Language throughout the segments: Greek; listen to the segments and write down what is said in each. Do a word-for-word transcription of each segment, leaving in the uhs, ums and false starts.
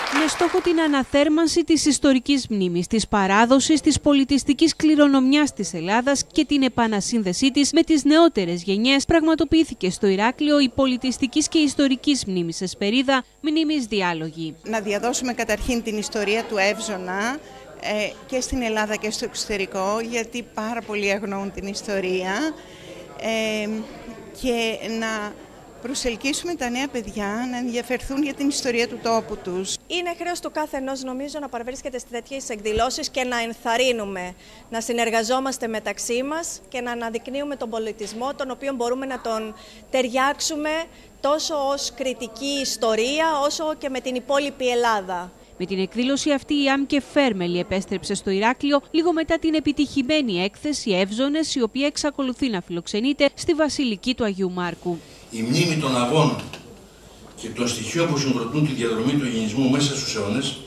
Με στόχο την αναθέρμανση της ιστορικής μνήμης, της παράδοσης, της πολιτιστικής κληρονομιάς της Ελλάδας και την επανασύνδεσή της με τις νεότερες γενιές, πραγματοποιήθηκε στο Ηράκλειο η πολιτιστικής και ιστορικής μνήμης Εσπερίδα, μνήμης διάλογη. Να διαδώσουμε καταρχήν την ιστορία του Εύζωνα ε, και στην Ελλάδα και στο εξωτερικό, γιατί πάρα πολλοί αγνοούν την ιστορία, ε, και να προσελκύσουμε τα νέα παιδιά να ενδιαφερθούν για την ιστορία του τόπου τους. Είναι χρέος του κάθε ενός, νομίζω, να παραβρίσκεται σε τέτοιες εκδηλώσεις και να ενθαρρύνουμε, να συνεργαζόμαστε μεταξύ μας και να αναδεικνύουμε τον πολιτισμό, τον οποίο μπορούμε να τον ταιριάξουμε τόσο ως κριτική ιστορία, όσο και με την υπόλοιπη Ελλάδα. Με την εκδήλωση αυτή η Άμκε Φέρμελη επέστρεψε στο Ηράκλειο λίγο μετά την επιτυχημένη έκθεση Εύζωνες, η οποία εξακολουθεί να φιλοξενείται στη Βασιλική του Αγίου Μάρκου. Η μνήμη των αγώνων και των στοιχείων που συγκροτούν τη διαδρομή του ελληνισμού μέσα στους αιώνες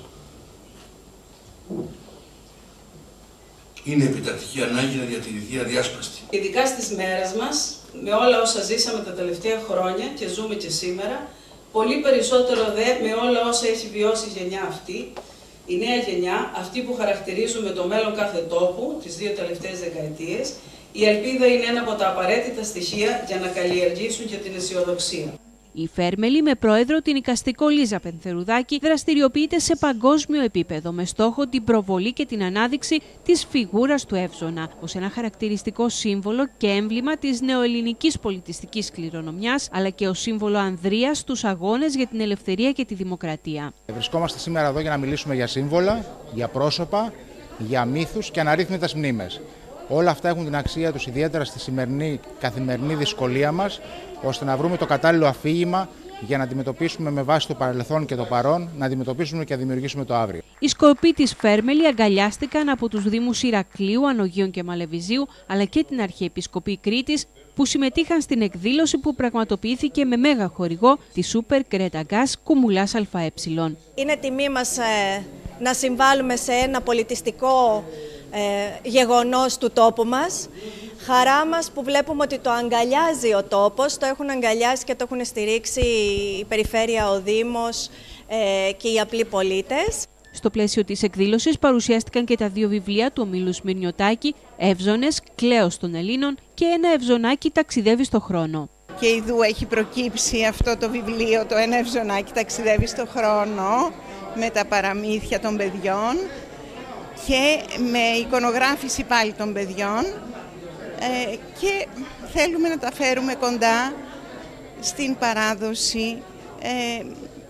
είναι επιτακτική ανάγκη να διατηρηθεί αδιάσπαστη. Ειδικά στις μέρες μας, με όλα όσα ζήσαμε τα τελευταία χρόνια και ζούμε και σήμερα, πολύ περισσότερο δε με όλα όσα έχει βιώσει η γενιά αυτή, η νέα γενιά, αυτή που χαρακτηρίζουμε το μέλλον κάθε τόπου, τις δύο τελευταίες δεκαετίες, η ελπίδα είναι ένα από τα απαραίτητα στοιχεία για να καλλιεργήσουν και την αισιοδοξία. Η Φέρμελη, με πρόεδρο την εικαστικό Λίζα Πενθερουδάκη, δραστηριοποιείται σε παγκόσμιο επίπεδο με στόχο την προβολή και την ανάδειξη της φιγούρας του Εύζωνα ως ένα χαρακτηριστικό σύμβολο και έμβλημα της νεοελληνικής πολιτιστικής κληρονομιάς, αλλά και ως σύμβολο ανδρείας στους αγώνες για την ελευθερία και τη δημοκρατία. Βρισκόμαστε σήμερα εδώ για να μιλήσουμε για σύμβολα, για πρόσωπα, για μύθους και αναρρύθμιτες μνήμες. Όλα αυτά έχουν την αξία τους ιδιαίτερα στη σημερινή καθημερινή δυσκολία μας, ώστε να βρούμε το κατάλληλο αφήγημα για να αντιμετωπίσουμε με βάση το παρελθόν και το παρόν, να αντιμετωπίσουμε και να δημιουργήσουμε το αύριο. Οι σκοποί της Φέρμελη αγκαλιάστηκαν από τους Δήμους Ηρακλείου, Ανογείων και Μαλεβιζίου, αλλά και την Αρχιεπισκοπή Κρήτης, που συμμετείχαν στην εκδήλωση που πραγματοποιήθηκε με μέγα χορηγό τη Σούπερ Κρέτα Γκάς Κουμουλάς ΑΕ. Είναι τιμή μας ε, να συμβάλλουμε σε ένα πολιτιστικό Ε, γεγονός του τόπου μας. Χαρά μας που βλέπουμε ότι το αγκαλιάζει ο τόπος, το έχουν αγκαλιάσει και το έχουν στηρίξει η Περιφέρεια, ο Δήμος ε, και οι απλοί πολίτες. Στο πλαίσιο της εκδήλωσης παρουσιάστηκαν και τα δύο βιβλία του ομίλου Σμυρνιωτάκη, Εύζωνες, Κλέος των Ελλήνων και Ένα Ευζωνάκι ταξιδεύει στο χρόνο. Και ειδού έχει προκύψει αυτό το βιβλίο, το Ένα Ευζωνάκι ταξιδεύει στο χρόνο, με τα παραμύθια των παιδιών και με εικονογράφηση πάλι των παιδιών, ε, και θέλουμε να τα φέρουμε κοντά στην παράδοση, ε,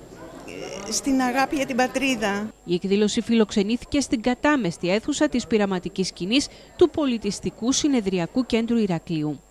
στην αγάπη για την πατρίδα. Η εκδήλωση φιλοξενήθηκε στην κατάμεστη αίθουσα της πειραματικής σκηνής του Πολιτιστικού Συνεδριακού Κέντρου Ηρακλείου.